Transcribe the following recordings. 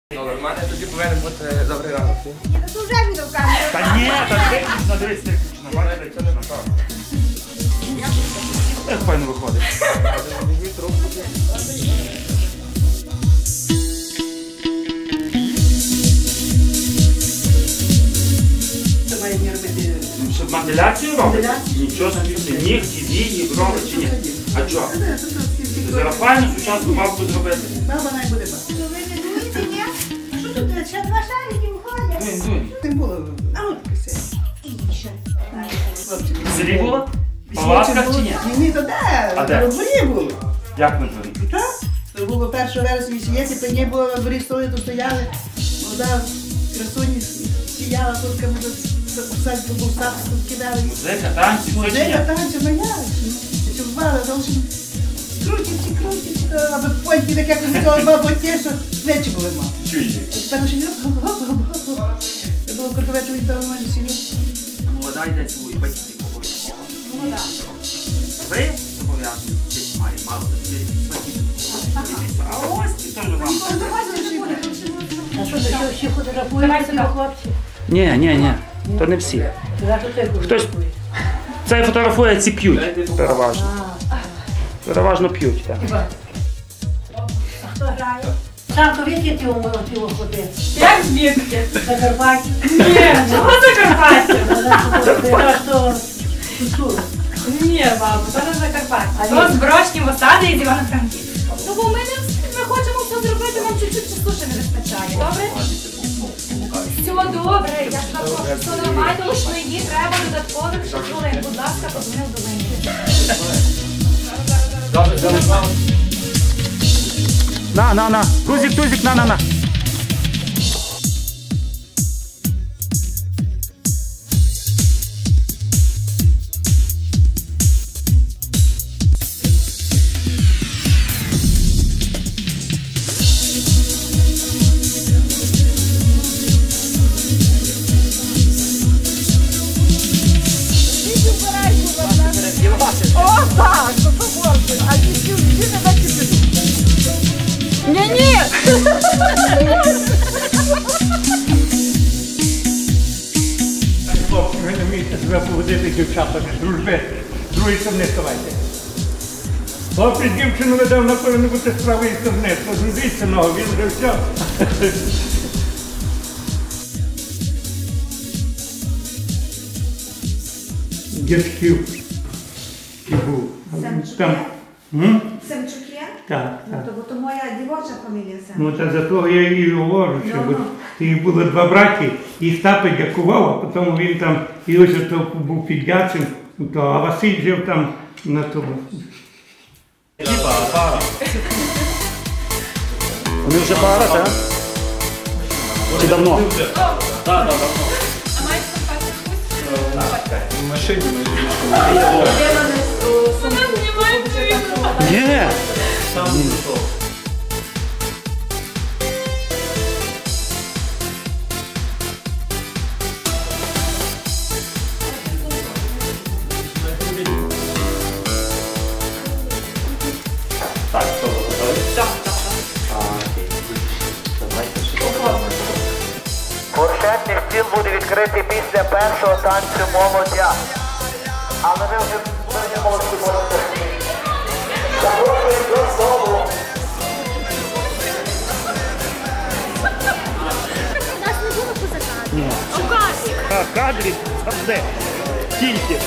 Нормально, тоді повинен бути добрий ранок. Ні, то вже відео в камеру. Та ні, та технічно, дивись, технічно. Бачите, це не так. Як файно виходить. Це має не робити. Щоб моделяцію робити? Нічого собі, нігті, вії, робить чи ні? А чого? Зараз файно сучасну бабку зробити. Баба най буде баба. Ви не дуєте, ні? А що тут? Ще два шарики виходять. Дуй, дуй. Тим було. А от писе. Інше. В селі було? В палатках чи ні? Ні, то де? А де? На дворі було. Як на дворі? Так? Це було 1 вересня сіяти, пені було на дворі столи, то стояли. Молода красуні сіяла, тільки ми садку був статус кидали. Музика, танці, все чи ні? Музика, танці, боялися. Чи вбали, зовсім крутиться, аби пойти так як у цього бабу ті, що плечі були мати. Чуєте? Тепер вже не це було кортовечу від того майже сім'ї. Молода йде свої батьки поговорити. Молода. Ви зобов'язані, десь має мало такі свої. А ось і теж вам. А що ти всі фотографуєте на хлопці? Ні, то не всі. Хтось це фотографує, ці п'ють. Переважно. Переважно п'ють, так. А хто грає? Сам то відки ти умило тіло ходити? Як звідки? Закарпаття. Ні, чого Закарпаття? Ні, бабу, то не Закарпаття. То зброшні осади із Івано-Франківська. Ну, бо ми хочемо все зробити, нам чуть-чуть часу ще не вистачає. Добре? Все добре, я сказала, все нормально, лише її треба додаткових 6 хвилин. Будь ласка, подзвонив до мене. На. Тузик, на. О, так, то побольше. А ні, не бачите. Ні. Хлопці, ви не вмієте себе поводити, дівчата, дружби. Другої сторони ставайте. Хлопець дівчину веде на коли-небудь з правої сторони. Позрудіться ногу, він вже все. Дядьків. Семчуки? М? Семчуки? Так. То моя дівоча фамілія Семчук. Ну, та за того я їй говорю, що їх було 2 браки, їх тато дякував, а потім він там, і ось то був піддячим, а Василь жив там на тому. Вони вже пара, так? Чи давно? Так, давно. А маєте спати? В машині Вона знімає відео. Ні. Так, що ви готові? Так. Фуршетний стіл буде відкритий після першого танцю молодя. Але ви вже молодці можете. Запрошуємо до столу. Нас не було позакати. В кадрі, де? Тільки.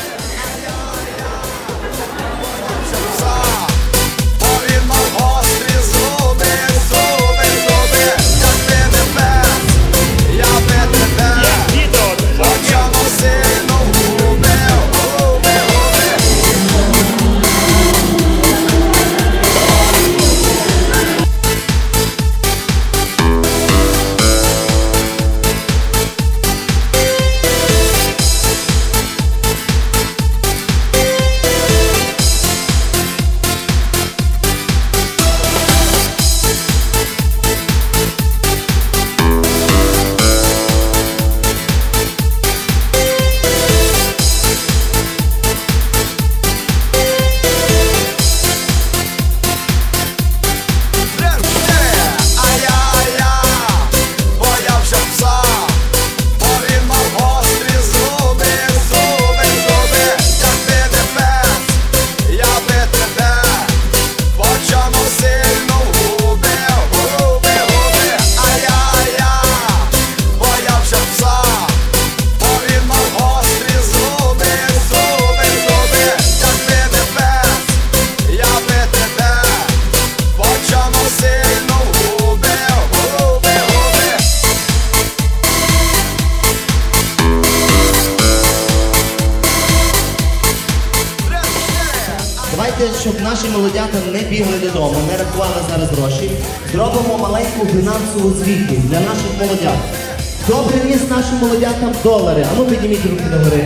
давайте, щоб наші молодята не бігли додому, не рахували зараз гроші, зробимо маленьку фінансову звітність для наших молодят. Хто приніс нашим молодятам долари? А ну підніміть руки догори.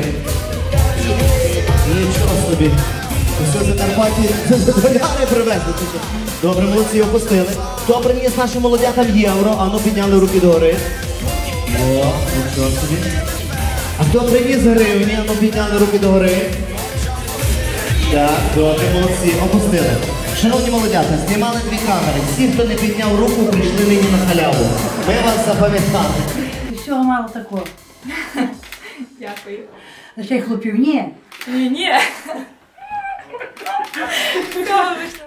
Нічого собі. Все Закарпаття доляри привезли. Добре, молодці, опустили. Хто приніс нашим молодятам євро? А ну підняли руки догори. О, нічого собі. А хто приніс гривні? А ну підняли руки догори. Так, добре, молодці, опустили. Шановні молодята, знімали 2 камери. Всі, хто не підняв руку, прийшли нині на халяву. Ми вас запам'ятали. Всього мало такого. Дякую. Ще й хлопів ні. Ні. Ні.